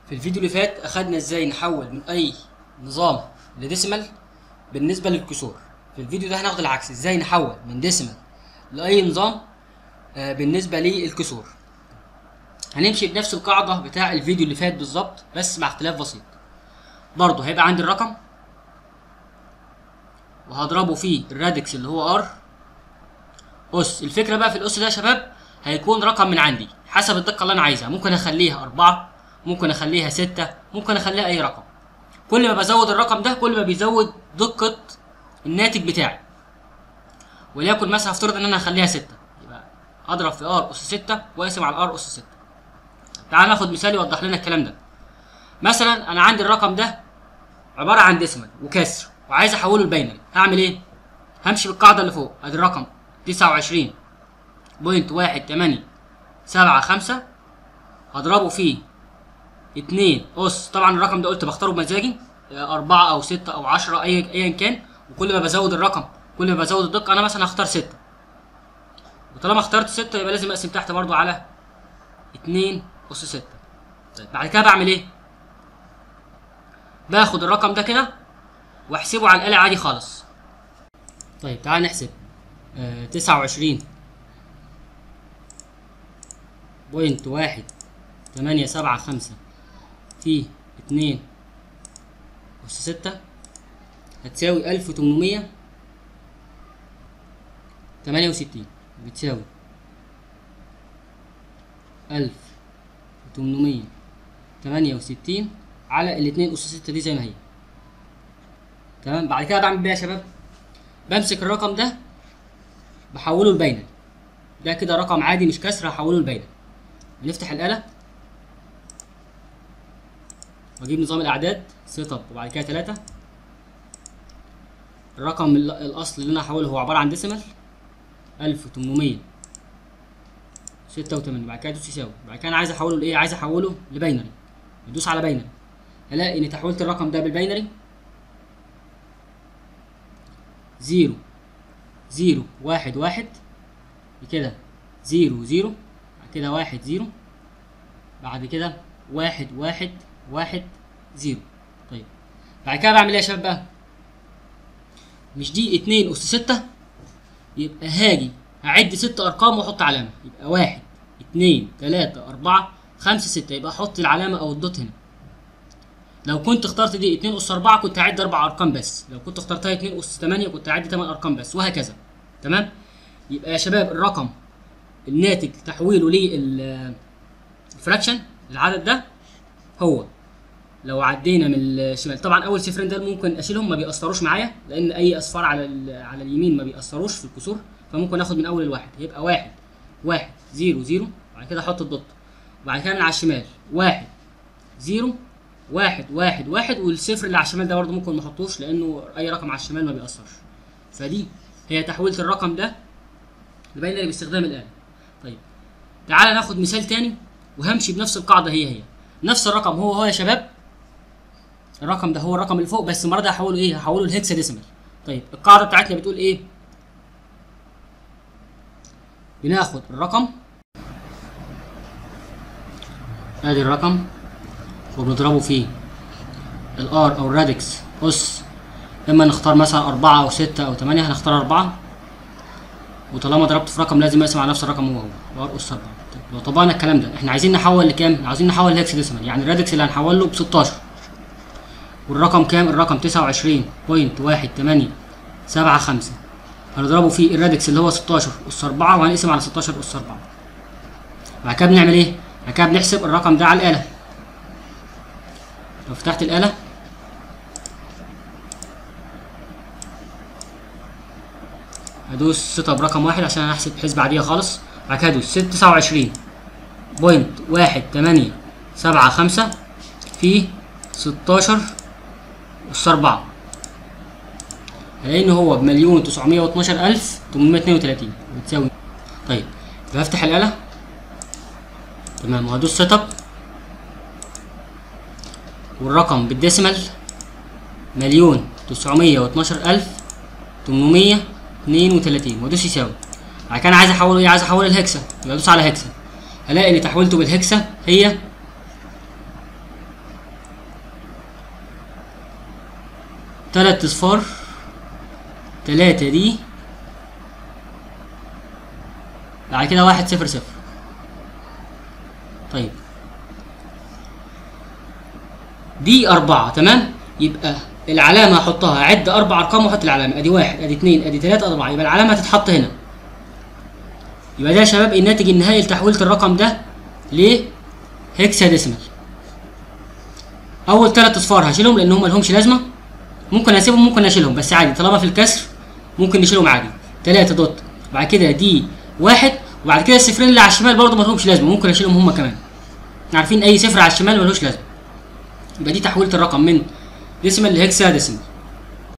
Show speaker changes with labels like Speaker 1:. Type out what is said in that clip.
Speaker 1: في الفيديو اللي فات اخدنا ازاي نحول من اي نظام لديسيمال بالنسبه للكسور. في الفيديو ده هناخد العكس، ازاي نحول من ديسيمال لاي نظام بالنسبه للكسور. هنمشي بنفس القاعده بتاع الفيديو اللي فات بالظبط، بس مع اختلاف بسيط. برضه هيبقى عندي الرقم وهضربه في الرادكس اللي هو ار اس. الفكره بقى في الاس ده يا شباب هيكون رقم من عندي حسب الدقه اللي انا عايزها، ممكن اخليها 4، ممكن اخليها 6، ممكن اخليها اي رقم. كل ما بزود الرقم ده كل ما بيزود دقه الناتج بتاعي. وليكن مثلا هفترض ان انا هخليها 6، يبقى اضرب في ار اس 6 واقسم على ار اس 6. تعال ناخد مثال يوضح لنا الكلام ده. مثلا انا عندي الرقم ده عباره عن ديسمال وكسر وعايز احوله لباينري، هعمل ايه؟ همشي بالقاعده اللي فوق، ادي الرقم 29.1875 هضربه في 2 اس. طبعا الرقم ده قلت بختاره بمزاجي، 4 او 6 او 10 ايا كان، وكل ما بزود الرقم كل ما بزود الدقه. انا مثلا هختار 6، وطالما اخترت 6 يبقى لازم اقسم تحت برضو على 2 اس 6. طيب بعد كده بعمل ايه؟ باخد الرقم ده كده واحسبه على الآلة عادي خالص. طيب تعال نحسب 29.1875 في 2 أس 6 هتساوي 1868. بتساوي 1868 على الاتنين أس 6 دي زي ما هي. تمام. بعد كده بعمل بيه يا شباب، بمسك الرقم ده بحوله لباينري. ده كده رقم عادي مش كسر، هحوله لباينري. بنفتح الآلة واجيب نظام الأعداد سيت اب وبعد كده 3. الرقم الأصل اللي أنا هحوله هو عبارة عن ديسيمال 1886. بعد كده ادوس يساوي. بعد كده أنا عايز أحوله لإيه؟ عايز أحوله لباينري. ادوس على باينري هلاقي إني تحولت الرقم ده بالباينري 0 0 1 1 كده 0 0 بعد كده 1 0 بعد كده 1 1 1 0. طيب بعد كده بعمل ايه يا شباب بقى؟ مش دي 2 أس 6، يبقى هاجي هعد 6 أرقام وأحط علامة، يبقى 1 2 3 4 5 6، يبقى أحط العلامة أو الدوت هنا. لو كنت اخترت دي 2 أس 4 كنت هعد 4 أرقام بس، لو كنت اخترتها 2 أس 8 كنت هعد 8 أرقام بس، وهكذا. تمام؟ يبقى يا شباب الرقم الناتج تحويله للفراكشن العدد ده هو، لو عدينا من الشمال طبعا اول صفرين ده ممكن اشيلهم ما بيأثروش معايا، لان اي اصفار على اليمين ما بيأثروش في الكسور، فممكن اخد من اول الواحد. يبقى 1 1 0 0 بعد كده احط الدوت، وبعد كده من على الشمال 1 0 1 1 1، والصفر اللي على الشمال ده برده ممكن ما احطوش لانه اي رقم على الشمال ما بيأثرش. فدي هي تحويلة الرقم ده لباينري باستخدام الآلة. طيب تعالى ناخد مثال تاني وهمشي بنفس القاعدة هي نفس الرقم هو يا شباب. الرقم ده هو الرقم اللي فوق، بس المرة دي هحوله ايه؟ هحوله لهكسا ديسيمال. طيب القاعدة بتاعتنا بتقول ايه؟ بناخد الرقم، ادي الرقم، وبنضربه في الار او الرادكس اس. اما نختار مثلا 4 او 6 او 8، هنختار 4، وطالما ضربت في رقم لازم اقسم على نفس الرقم هو ار اس 4. طيب لو طبقنا الكلام ده احنا عايزين نحول لكام؟ عايزين نحول لهكس ديسيمال، يعني الرادكس اللي هنحول له ب 16. والرقم كام؟ الرقم 29.1875 هنضربه في الرادكس اللي هو 16 اس 4 وهنقسم على 16 اس 4. بعد كده بنعمل ايه؟ بعد كده بنحسب الرقم ده على الآلة. لو فتحت الآلة هدوس سيت اب رقم 1 عشان احسب حسبة عادية خالص. بعد كده هدوس 29.1875 في 16 أس 4، هلاقي ان هو ب1,912,832 بتساوي. طيب بفتح الآلة تمام وهدوس سيت اب، والرقم بالديسيمال 1,912,832 وادوس يساوي. بعد كده انا عايز احوله ايه؟ عايز احوله لهكسا، يبقى ادوس على هكسا. هلاقي ان تحويلته بالهكسا هي تلات اصفار، 3 دي، بعد كده 1 0 0. طيب دي 4 تمام. يبقى العلامة هحطها، عد 4 ارقام واحط العلامة، ادي 1 ادي 2 ادي 3 ادي 4، يبقى العلامة هتتحط هنا. يبقى ده يا شباب الناتج النهائي لتحويلة الرقم ده لهكساديسيمال. اول 3 اصفار هشيلهم لان هم مالهمش لازمة، ممكن اسيبهم ممكن اشيلهم بس عادي طالما في الكسر ممكن نشيلهم عادي. 3 دوت، وبعد كده دي 1، وبعد كده الصفرين اللي على الشمال برضه مالهمش لازمة ممكن اشيلهم هم كمان. عارفين اي صفر على الشمال ملوش لازمة. يبقى دي تحويلة الرقم من ديسيمال لهكساديسيمال.